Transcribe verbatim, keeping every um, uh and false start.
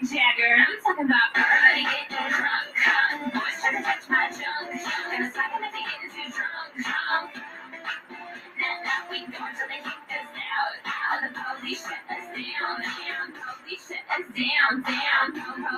Jagger. I'm talking about everybody getting drunk. Huh? Boys trying to touch my junk. Gonna slap them if they getting too drunk. Drunk. Now, now we go until they kick us out. Out. The police shut us down. Down. Police shut us down. Down.